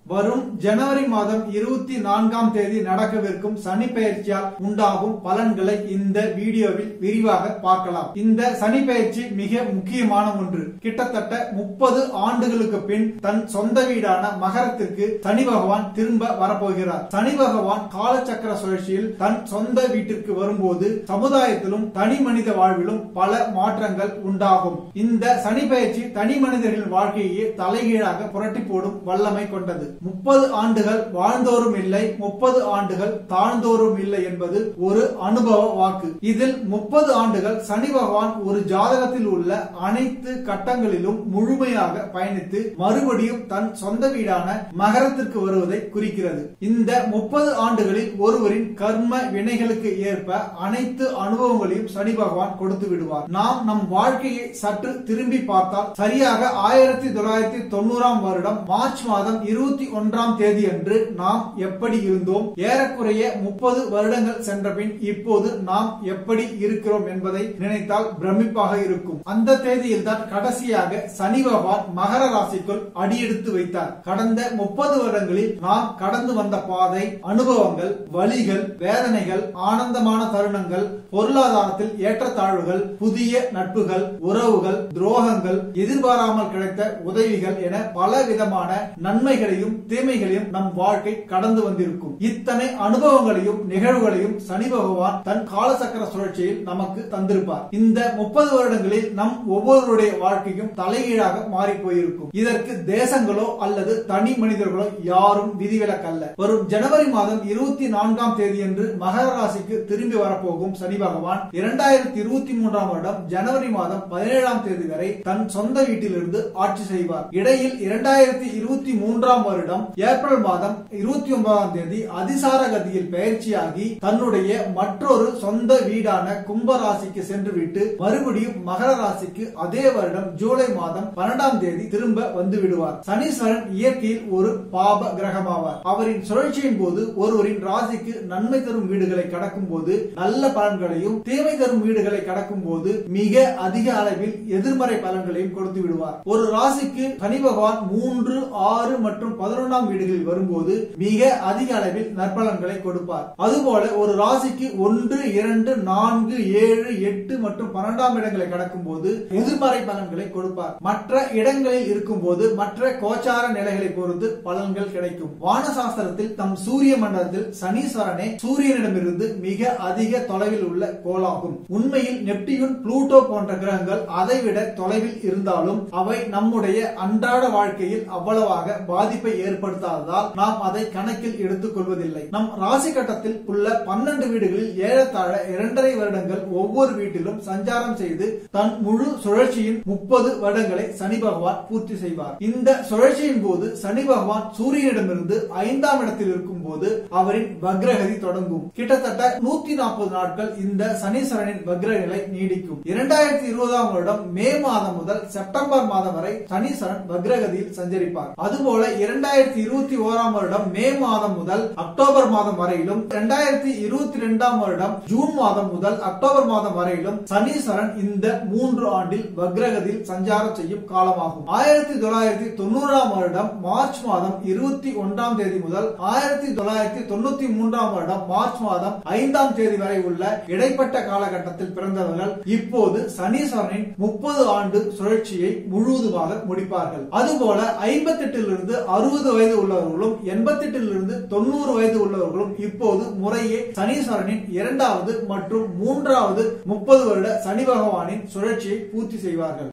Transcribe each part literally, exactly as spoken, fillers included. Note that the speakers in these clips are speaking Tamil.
வரும் ஜனவரி மாதம் இருபத்தி நான்காம் தேதி நடக்கவிருக்கும் சனி பெயர்ச்சியால் உண்டாகும் பலன்களை இந்த வீடியோவில் விரிவாக பார்க்கலாம். இந்த சனி பெயர்ச்சி மிக முக்கியமான ஒன்று. கிட்டத்தட்ட முப்பது ஆண்டுகளுக்கு பின் தன் சொந்த வீடான மகரத்திற்கு சனி பகவான் திரும்ப வரப்போகிறார். சனி பகவான் காலச்சக்கர சுழற்சியில் தன் சொந்த வீட்டிற்கு வரும்போது சமுதாயத்திலும் தனி மனித வாழ்விலும் பல மாற்றங்கள் உண்டாகும். இந்த சனி பெயர்ச்சி தனி மனிதர்களின் வாழ்க்கையே தலைகீழாக புரட்டி போடும் வல்லமை கொண்டது. முப்பது ஆண்டுகள் வாழ்ந்தோரும் இல்லை, முப்பது ஆண்டுகள் தாழ்ந்தோரும் இல்லை என்பது ஒரு அனுபவ வாக்கு. இதில் முப்பது ஆண்டுகள் சனி பகவான் ஒரு ஜாதகத்தில் உள்ள அனைத்து கட்டங்களிலும் முழுமையாக பயணித்து மறுபடியும் தன் சொந்த வீடான மகரத்திற்கு வருவதை குறிக்கிறது. இந்த முப்பது ஆண்டுகளில் ஒருவரின் கர்ம வினைகளுக்கு ஏற்ப அனைத்து அனுபவங்களையும் சனி பகவான் கொடுத்து விடுவார். நாம் நம் வாழ்க்கையை சற்று திரும்பி பார்த்தால் சரியாக ஆயிரத்தி தொள்ளாயிரத்தி தொண்ணூறாம் வருடம் மார்ச் மாதம் இருபத்தி ஒன்றாம் தேதி அன்று நாம் எப்படி இருந்தோம், ஏறக்குறைய முப்பது வருடங்கள் சென்ற பின் இப்போது நாம் எப்படி இருக்கிறோம் என்பதை நினைத்தால் பிரமிப்பாக இருக்கும். அந்த தேதியில் தான் கடைசியாக சனி பகவான் மகர ராசிக்குள் அடியெடுத்து வைத்தார். கடந்த முப்பது வருடங்களில் நாம் கடந்து வந்த பாதை, அனுபவங்கள், வலிகள், வேதனைகள், ஆனந்தமான தருணங்கள், பொருளாதாரத்தில் ஏற்றத்தாழ்வுகள், புதிய நட்புகள், உறவுகள், துரோகங்கள், எதிர்பாராமல் கிடைத்த உதவிகள் என பல விதமான நன்மைகளையும் தீமைகளையும் நம் வாழ்க்கை கடந்து வந்திருக்கும். இத்தனை அனுபவங்களையும் நிகழ்வுகளையும் சனி பகவான் தன் காலசக்கர சுழற்சியில் நமக்கு தந்திருப்பார். இந்த முப்பது வருடங்களில் நம் ஒவ்வொருவருடைய வாழ்க்கையும் தலைகீழாக மாறி போயிருக்கும். இதற்கு தேசங்களோ அல்லது தனி மனிதர்களோ யாரும் விதிவிலக்கல்ல. வரும் ஜனவரி மாதம் இருபத்தி நான்காம் தேதி அன்று மகர ராசிக்கு திரும்பி வரப்போகும் சனி பகவான் இரண்டாயிரத்தி இருபத்தி மூன்றாம் வருடம் ஜனவரி மாதம் பதினேழாம் தேதி வரை தன் சொந்த வீட்டிலிருந்து ஆட்சி செய்வார். இடையில் இரண்டாயிரத்தி இருபத்தி மூன்றாம் வருடம் ஏப்ரல் மாதம் இருபத்தி ஒன்பதாம் தேதி அதிசார கதியில் பயிற்சியாகி தன்னுடைய மற்றொரு சொந்த வீடான கும்ப ராசிக்கு சென்றுவிட்டு மறுபடியும் மகர ராசிக்கு அதே வருடம் ஜூலை மாதம் பன்னெண்டாம் தேதி திரும்ப வந்து விடுவார். சனீஸ்வரன் இயற்கையில் ஒரு பாப கிரகமாவார். அவரின் சுழற்சியின் போது ஒருவரின் ராசிக்கு நன்மை தரும் வீடுகளை கடக்கும் போது நல்ல பலன்களையும், தீமை தரும் வீடுகளை கடக்கும் போது மிக அதிக அளவில் எதிர்மறை பலன்களையும் கொடுத்து விடுவார். ஒரு ராசிக்கு சனி பகவான் மூன்று, ஆறு மற்றும் பதினொன்றாம் வீடுகளில் வரும்போது மிக அதிக அளவில் நற்பலன்களை கொடுப்பார். அதுபோல ஒரு ராசிக்கு ஒன்று, இரண்டு, நான்கு, ஏழு, எட்டு மற்றும் பன்னெண்டாம் இடங்களை கடக்கும் போது எதிர்மறை பலன்களை கொடுப்பார். மற்ற இடங்களில் இருக்கும் போது மற்ற கோச்சார நிலைகளை பொறுத்து பலன்கள் கிடைக்கும். வானசாஸ்திரத்தில் தம் சூரிய மண்டலத்தில் சனீஸ்வரனே சூரியனிடமிருந்து மிக அதிக தொலைவில் உள்ள கோளாகும். உண்மையில் நெப்டியூன், புளூட்டோ போன்ற கிரகங்கள் அதைவிட தொலைவில் இருந்தாலும் அவை நம்முடைய அன்றாட வாழ்க்கையில் அவ்வளவாக பாதிப்பை ஏற்படுத்தாததால் நாம் அதை கணக்கில் எடுத்துக் கொள்வதில்லை. நம் ராசி கட்டத்தில் உள்ள பன்னெண்டு வீடுகளில் ஏறத்தாழ இரண்டரை வருடங்கள் ஒவ்வொரு வீட்டிலும் சஞ்சாரம் செய்து தன் முழு சுழற்சியின் முப்பது வருடங்களை சனி பகவான் பூர்த்தி செய்வார். இந்த சுழற்சியின் போது சனி பகவான் சூரியனிடமிருந்து ஐந்தாம் இடத்தில் இருக்கும் போது அவரின் வக்ரகதி தொடங்கும். கிட்டத்தட்ட நூத்தி நாற்பது நாட்கள் இந்த சனீஸ்வரனின் வக்ரநிலை நீடிக்கும். இரண்டாயிரத்தி இருபதாம் வருடம் மே மாதம் முதல் செப்டம்பர் மாதம் வரை சனீஸ்வரன் வக்ரகதியில் சஞ்சரிப்பார். அதுபோல இரண்டாயிரத்தி இருபத்தி ஓராம் வருடம் மே மாதம் முதல் அக்டோபர் மாதம் வரையிலும், இரண்டாயிரத்தி இருபத்தி இரண்டாம் வருடம் ஜூன் மாதம் முதல் அக்டோபர் மாதம் வரையிலும் சனீஸ்வரன் இந்த மூன்று ஆண்டில் வக்ரகதியில் சஞ்சாரம் செய்யும் காலமாகும். ஆயிரத்தி தொள்ளாயிரத்தி தொண்ணூறாம் வருடம் மார்ச் மாதம் இருபத்தி ஒன்றாம் தேதி முதல் ஆயிரத்தி தொள்ளாயிரத்தி தொண்ணூத்தி மூன்றாம் வருடம் மார்ச் மாதம் ஐந்தாம் தேதி வரை உள்ள இடைப்பட்ட காலகட்டத்தில் பிறந்தவர்கள் இப்போது சனீஸ்வரனின் முப்பது ஆண்டு சுழற்சியை முழுவதுமாக முடிப்பார்கள். அதுபோல ஐம்பத்தி எட்டிலிருந்து அறுபது வயது உள்ளவர்களும் எண்பத்தி எட்டிலிருந்து தொண்ணூறு வயது உள்ளவர்களும் இப்போது முறையே சனீஸ்வரனின் இரண்டாவது மற்றும் மூன்றாவது முப்பது வருட சனி பகவானின் சுழற்சியை பூர்த்தி செய்வார்கள்.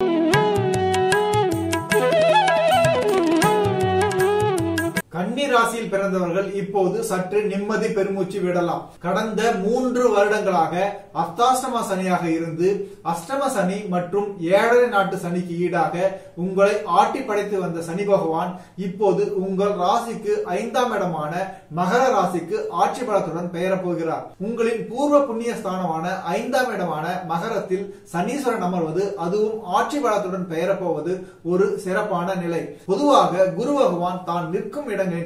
கன்னி ராசியில் பிறந்தவர்கள் இப்போது சற்று நிம்மதி பெருமூச்சு விடலாம். கடந்த மூன்று வருடங்களாக அர்த்தாஷ்டம சனியாக இருந்து அஷ்டம சனி மற்றும் ஏழரை நாட்டு சனிக்கு ஈடாக உங்களை ஆட்டி படைத்து வந்த சனி பகவான் இப்போது உங்கள் ராசிக்கு ஐந்தாம் இடமான மகர ராசிக்கு ஆட்சி பலத்துடன் பெயரப் போகிறார். உங்களின் பூர்வ புண்ணிய ஸ்தானமான ஐந்தாம் இடமான மகரத்தில் சனீஸ்வரன் அமர்வது, அதுவும் ஆட்சி பலத்துடன் பெயரப்போவது ஒரு சிறப்பான நிலை. பொதுவாக குரு பகவான் தான் நிற்கும் இடங்களின்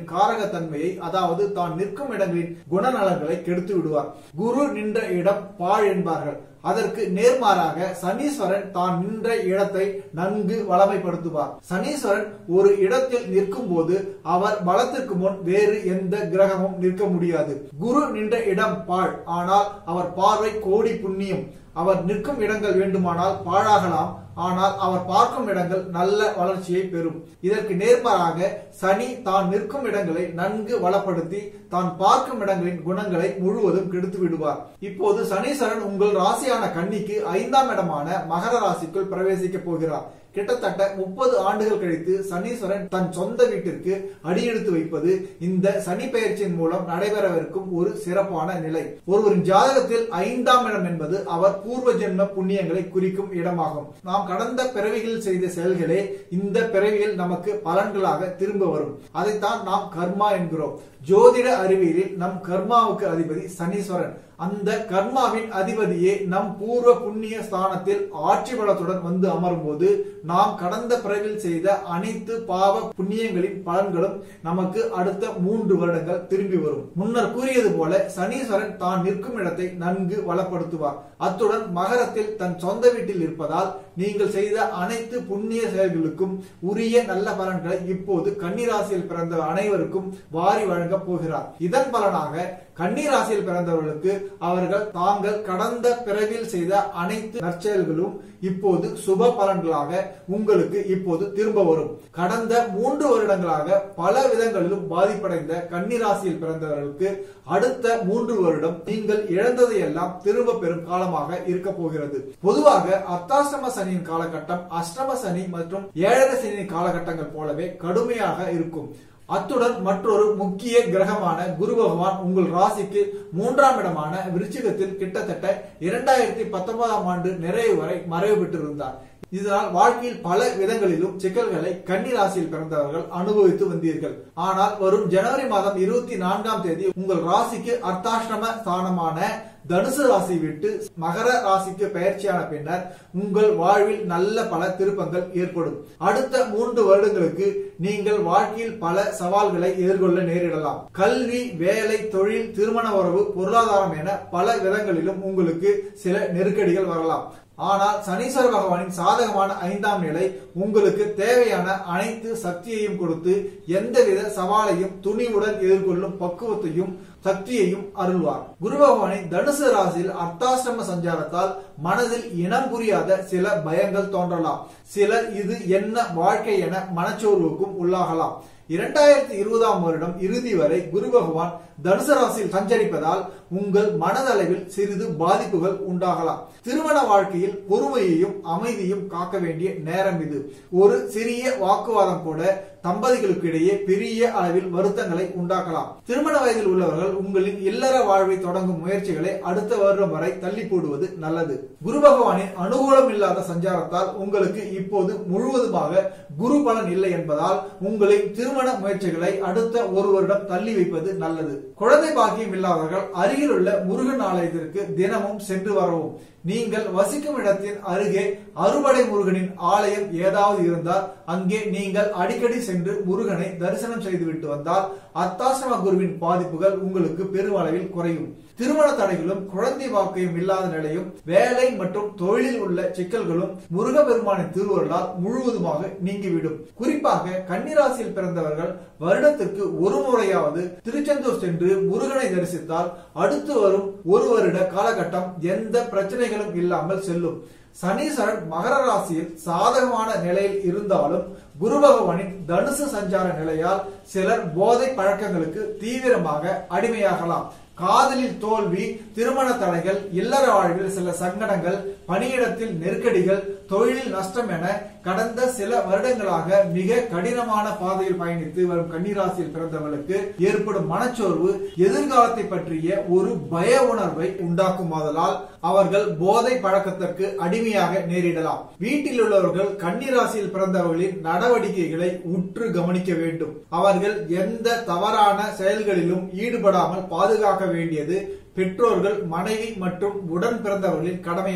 இடங்களின் காரகத்தன்மையை, அதாவது தான் நிற்கும் இடங்களின் குணநலன்களை கெடுத்து விடுவார். குரு நின்ற இடம் பாழ் என்பார்கள். அதற்கு நேர்மாறாக சனீஸ்வரன் தான் நின்ற இடத்தை நன்கு வளமைப்படுத்துவார். சனீஸ்வரன் ஒரு இடத்தில் நிற்கும் போது அவர் பலத்திற்கு முன் வேறு எந்த கிரகமும் நிற்க முடியாது. குரு நின்ற இடம் பாழ், ஆனால் அவர் பார்வை கோடி புண்ணியம். அவர் நிற்கும் இடங்கள் வேண்டுமானால் பாழாகலாம், ஆனால் அவர் பார்க்கும் இடங்கள் நல்ல வளர்ச்சியை பெறும். இதற்கு நேர்மாறாக சனி தான் நிற்கும் இடங்களை நன்கு வளப்படுத்தி தான் பார்க்கும் இடங்களின் குணங்களை முழுவதும் கெடுத்து விடுவார். இப்போது சனீஸ்வரன் உங்கள் ராசியான கன்னிக்கு ஐந்தாம் இடமான மகர ராசிக்குள் பிரவேசிக்க போகிறார். கிட்டத்தட்ட முப்பது ஆண்டுகள் கழித்து சனீஸ்வரன் தன் சொந்த வீட்டிற்கு அடியெடுத்து வைப்பது இந்த சனி பெயர்ச்சியின் மூலம் நடைபெறவிருக்கும் ஒரு சிறப்பான நிலை. ஒருவரின் ஜாதகத்தில் ஐந்தாம் இடம் என்பது அவர் பூர்வ ஜென்ம புண்ணியங்களை குறிக்கும் இடமாகும். நாம் கடந்த பிறவிகளில் செய்த செயல்களே இந்த பிறவியில் நமக்கு பலன்களாக திரும்ப வரும். அதைத்தான் நாம் கர்மா என்கிறோம். ஜோதிட அறிவியலில் நம் கர்மாவுக்கு அதிபதி சனீஸ்வரன். அந்த கர்மாவின் அதிபதியே நம் பூர்வ புண்ணிய ஸ்தானத்தில் ஆட்சி பலத்துடன் வந்து அமரும் போது நாம் கடந்த பிறவில் செய்த அனைத்து பாவ புண்ணியங்களின் பலன்களும் நமக்கு அடுத்த மூன்று வருடங்கள் திரும்பி வரும். முன்னர் கூறியது போல சனீஸ்வரன் தான் நிற்கும் இடத்தை நன்கு வளப்படுத்துவார். அத்துடன் மகரத்தில் தன் சொந்த வீட்டில் இருப்பதால் நீங்கள் செய்த அனைத்து புண்ணிய செயல்களுக்கும் உரிய நல்ல பலன்களை இப்போது கன்னிராசியில் பிறந்த அனைவருக்கும் வாரி வழங்க போகிறார். இதன் பலனாக கன்னிராசியில் பிறந்தவர்களுக்கு அவர்கள் தாங்கள் கடந்த பிறவியில் செய்த அனைத்து நற்செயல்களும் இப்போது சுப பலன்களாக உங்களுக்கு இப்போது திரும்ப வரும். கடந்த மூன்று வருடங்களாக பல விதங்களிலும் பாதிப்படைந்த கன்னிராசியில் பிறந்தவர்களுக்கு அடுத்த மூன்று வருடம் நீங்கள் இழந்ததை எல்லாம் திரும்ப பெறும் காலமாக இருக்க போகிறது. பொதுவாக அர்த்தாஷ்டம சனியின் காலகட்டம் அஷ்டம சனி மற்றும் ஏழரை சனியின் காலகட்டங்கள் போலவே கடுமையாக இருக்கும். அத்துடன் மற்றொரு முக்கிய கிரகமான குரு பகவான் உங்கள் ராசிக்கு மூன்றாம் இடமான விருச்சிகத்தில் கிட்டத்தட்ட இரண்டாயிரத்தி பத்தொன்பதாம் ஆண்டு நிறைவு வரை மறைவு பெற்றிருந்தார். இதனால் வாழ்க்கையில் பல விதங்களிலும் சிக்கல்களை கன்னி ராசியில் பிறந்தவர்கள் அனுபவித்து வந்தீர்கள். ஆனால் வரும் ஜனவரி மாதம் இருபத்தி நான்காம் தேதி உங்கள் ராசிக்கு அர்த்தாஷ்டம ஸ்தானமான தனுசு ராசி விட்டு மகர ராசிக்கு பயிற்சியான பின்னர் உங்கள் வாழ்வில் நல்ல பல திருப்பங்கள் ஏற்படும். அடுத்த மூன்று வருடங்களுக்கு நீங்கள் வாழ்க்கையில் பல சவால்களை எதிர்கொள்ள நேரிடலாம். கல்வி, வேலை, தொழில், திருமண உறவு, பொருளாதாரம் என பல விதங்களிலும் உங்களுக்கு சில நெருக்கடிகள் வரலாம். ஆனால் சனீஸ்வர பகவானின் சாதகமான ஐந்தாம் நிலை உங்களுக்கு தேவையான அனைத்து சக்தியையும் கொடுத்து எந்தவித சவாலையும் துணிவுடன் எதிர்கொள்ளும் பக்குவத்தையும் சக்தியையும் அருள்வார். குரு பகவானின் தனுசு ராசியில் அர்த்தாஷ்டம சஞ்சாரத்தால் மனதில் இனம் புரியாத சில பயங்கள் தோன்றலாம். சிலர் இது என்ன வாழ்க்கை என மனச்சோர்வுக்கும் உள்ளாகலாம். இரண்டாயிரத்தி இருபதாம் வருடம் இறுதி வரை குரு பகவான் தனுசு ராசியில் சஞ்சரிப்பதால் உங்கள் மனதளவில் சிறிது பாதிப்புகள் உண்டாகலாம். திருமண வாழ்க்கையில் பொறுமையையும் அமைதியும் காக்க வேண்டிய நேரம் இது. ஒரு சிறிய வாக்குவாதம் கூட தம்பதிகளுக்கு இடையே பெரிய அளவில் வருத்தங்களை உண்டாக்கலாம். திருமண வயதில் உள்ளவர்கள் உங்களின் இல்லற வாழ்வை தொடங்கும் முயற்சிகளை அடுத்த வருடம் வரை தள்ளி போடுவது நல்லது. குரு பகவானின் அனுகூலம் இல்லாத சஞ்சாரத்தால் உங்களுக்கு இப்போது முழுவதுமாக குரு பலன் இல்லை என்பதால் உங்களின் திருமண முயற்சிகளை அடுத்த ஒரு வருடம் தள்ளி வைப்பது நல்லது. குழந்தை பாக்கியம் இல்லாதவர்கள் அருகில் உள்ள முருகன் ஆலயத்திற்கு தினமும் சென்று வரவும். நீங்கள் வசிக்கும் இடத்தின் அருகே அறுபடை முருகனின் ஆலயம் ஏதாவது இருந்தால் அங்கே நீங்கள் அடிக்கடி சென்று முருகனை தரிசனம் செய்துவிட்டு வந்தால் அர்த்தாஷ்டம குருவின் பாதிப்புகள் உங்களுக்கு பெருமளவில் குறையும். திருமண தடைகளும் குழந்தை பாக்கியம் இல்லாத நிலையும் வேலை மற்றும் தொழிலில் உள்ள சிக்கல்களும் முருக பெருமானின் திருவருளால் முழுவதுமாக நீங்கிவிடும். குறிப்பாக கன்னிராசியில் பிறந்தவர்கள் வருடத்திற்கு ஒரு முறையாவது திருச்செந்தூர் சென்று முருகனை தரிசித்தால் அடுத்து வரும் ஒரு வருட காலகட்டம் எந்த பிரச்சனைகளும் இல்லாமல் செல்லும். சனீஸ்வரன் மகர ராசியில் சாதகமான நிலையில் இருந்தாலும் குரு பகவானின் தனுசு சஞ்சார நிலையால் சிலர் போதை பழக்கங்களுக்கு தீவிரமாக அடிமையாகலாம். காதலில் தோல்வி, திருமண தடைகள், இல்லற வாழ்வில் சில சங்கடங்கள், பணியிடத்தில் நெருக்கடிகள், தொழிலில் நஷ்டம் என கடந்த சில வருடங்களாக மிக கடினமான பாதையில் பயணித்து வரும் கன்னிராசியில் பிறந்தவர்களுக்கு ஏற்படும் மனச்சோர்வு எதிர்காலத்தை பற்றிய ஒரு பய உணர்வை உண்டாக்குமாதலால் அவர்கள் போதை பழக்கத்திற்கு அடிமையாக நேரிடலாம். வீட்டில் உள்ளவர்கள் கன்னிராசியில் பிறந்தவர்களின் நடவடிக்கைகளை உற்று கவனிக்க வேண்டும். அவர்கள் எந்த தவறான செயல்களிலும் ஈடுபடாமல் பாதுகாக்க வேண்டியது பெற்றோர்கள், மனைவி மற்றும் உடன் பிறந்தவர்களின் கடமையாகும்.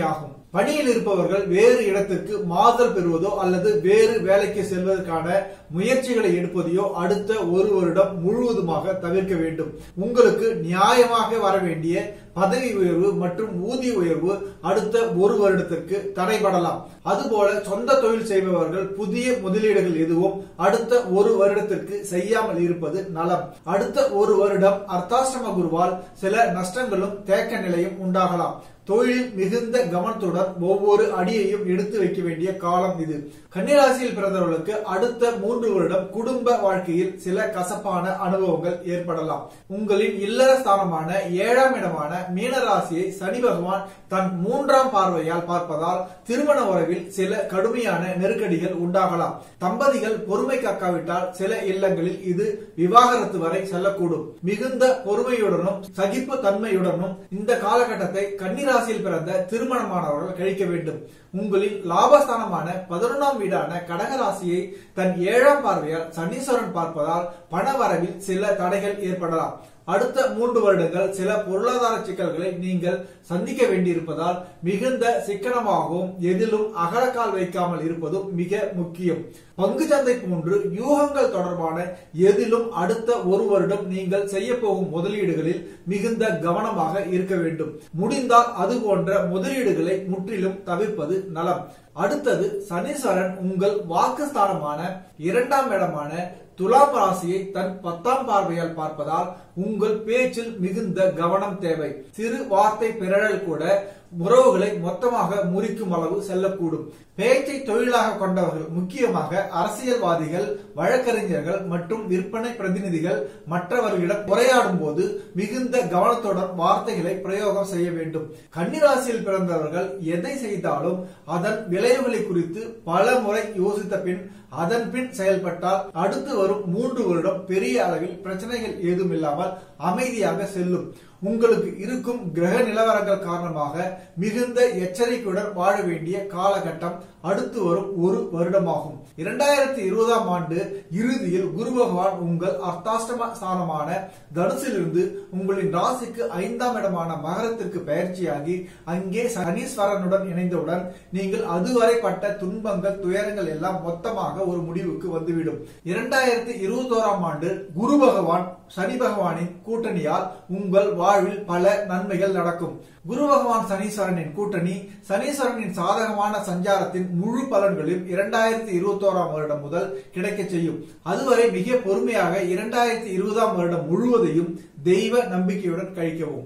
பணியில் இருப்பவர்கள் வேறு இடத்திற்கு மாறுதல் பெறுவதோ அல்லது வேறு வேலைக்கு செல்வதற்கான முயற்சிகளை எடுப்பதையோ அடுத்த ஒரு வருடம் முழுவதுமாக தவிர்க்க வேண்டும். உங்களுக்கு நியாயமாக வர வேண்டிய பதவி உயர்வு மற்றும் ஊதிய உயர்வு அடுத்த ஒரு வருடத்திற்கு தடைபடலாம். அதுபோல சொந்த தொழில் செய்பவர்கள் புதிய முதலீடுகள் எதுவும் அடுத்த ஒரு வருடத்திற்கு செய்யாமல் இருப்பது நலம். அடுத்த ஒரு வருடம் அர்த்தாஷ்டம குருவால் சில நஷ்டங்களும் தேக்க நிலையும் உண்டாகலாம். தொழில் மிகுந்த கவனத்துடன் ஒவ்வொரு அடியையும் எடுத்து வைக்க வேண்டிய காலம் இது. கன்னிராசியில் பிறந்தவர்களுக்கு அடுத்த மூன்று வருடம் குடும்ப வாழ்க்கையில் சில கசப்பான அனுபவங்கள் ஏற்படலாம். உங்களின் இல்லற ஸ்தானமான ஏழாம் இடமான மீனராசியை சனி பகவான் தன் மூன்றாம் பார்வையால் பார்ப்பதால் திருமண உறவில் சில கடுமையான நெருக்கடிகள் உண்டாகலாம். தம்பதிகள் பொறுமை காக்காவிட்டால் சில இல்லங்களில் இது விவாகரத்து வரை செல்லக்கூடும். மிகுந்த பொறுமையுடனும் சகிப்பு தன்மையுடனும் இந்த காலகட்டத்தை கன்னிராசியில் பிறந்த திருமணமானவர்கள் கழிக்க வேண்டும். உங்களின் லாபஸ்தானமான பதினொன்றாம் வீடான கடகராசியை தன் ஏழாம் பார்வையால் சனீஸ்வரன் பார்ப்பதால் பண வரவில் சில தடைகள் ஏற்படலாம். அடுத்த மூன்று வருடங்கள் சில பொருளாதார சிக்கல்களை நீங்கள் சந்திக்க வேண்டியிருப்பதால் மிகுந்த சிக்கனமாகவும் எதிலும் அகலக்கால் வைக்காமல் இருப்பதும் மிக முக்கியம். பங்கு சந்தை போன்று யூகங்கள் தொடர்பான எதிலும் அடுத்த ஒரு வருடம் நீங்கள் செய்ய போகும் முதலீடுகளில் மிகுந்த கவனமாக இருக்க வேண்டும். முடிந்தால் அது போன்ற முதலீடுகளை முற்றிலும் தவிர்ப்பது நலம். அடுத்தது சனீஸ்வரன் உங்கள் வாக்குஸ்தானமான இரண்டாம் இடமான துலாம் ராசியை தன் பத்தாம் பார்வையால் பார்ப்பதால் உங்கள் பேச்சில் மிகுந்த கவனம் தேவை. சிறு வார்த்தை பிறழல் கூட உறவுகளை மொத்தமாக முறிக்கும் அளவு செல்லக்கூடும். பேச்சை தொழிலாக கொண்டவர்கள், முக்கியமாக அரசியல்வாதிகள், வழக்கறிஞர்கள் மற்றும் விற்பனை பிரதிநிதிகள் மற்றவர்களிடம் உரையாடும் போது மிகுந்த கவனத்துடன் வார்த்தைகளை பிரயோகம் செய்ய வேண்டும். கன்னிராசியில் பிறந்தவர்கள் எதை செய்தாலும் அதன் விளைவுகளை குறித்து பல முறை யோசித்த பின் அதன் பின் செயல்பட்டால் அடுத்து வரும் மூன்று வருடம் பெரிய அளவில் பிரச்சனைகள் ஏதும் இல்லாமல் அமைதியாக செல்லும். உங்களுக்கு இருக்கும் கிரக நிலவரங்கள் காரணமாக மிகுந்த எச்சரிக்கையுடன் வாழ வேண்டிய காலகட்டம் அடுத்து வரும் ஒரு வருடமாகும். இரண்டாயிரத்தி இருபதாம் ஆண்டு இறுதியில் குரு பகவான் உங்கள் அர்த்தாஷ்டம ஸ்தானமான தனுசிலிருந்து உங்களின் ராசிக்கு ஐந்தாம் இடமான மகரத்திற்கு பயிற்சியாகி அங்கே சனீஸ்வரனுடன் இணைந்தவுடன் நீங்கள் அதுவரை பட்ட துன்பங்கள், துயரங்கள் எல்லாம் மொத்தமாக ஒரு முடிவுக்கு வந்துவிடும். இரண்டாயிரத்தி இருபத்தி ஓராம் ஆண்டு குரு பகவான் சனி பகவானின் கூட்டணியால் உங்கள் வாழ்வில் பல நன்மைகள் நடக்கும். குரு பகவான் சனீஸ்வரனின் கூட்டணி சனீஸ்வரனின் சாதகமான சஞ்சாரத்தின் முழு பலன்களையும் இரண்டாயிரத்தி இருபத்தி ஓராம் வருடம் முதல் கிடைக்க செய்யும். அதுவரை மிக பொறுமையாக இரண்டாயிரத்தி இருபதாம் வருடம் முழுவதையும் தெய்வ நம்பிக்கையுடன் கழிக்கவும்.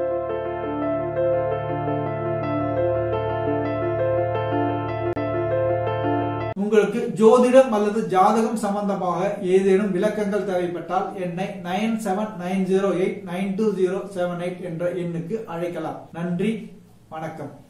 உங்களுக்கு ஜோதிடம் அல்லது ஜாதகம் சம்பந்தமாக ஏதேனும் விளக்கங்கள் தேவைப்பட்டால் என்னை nine seven nine zero eight nine two zero seven eight என்ற எண்ணுக்கு அழைக்கலாம். நன்றி, வணக்கம்.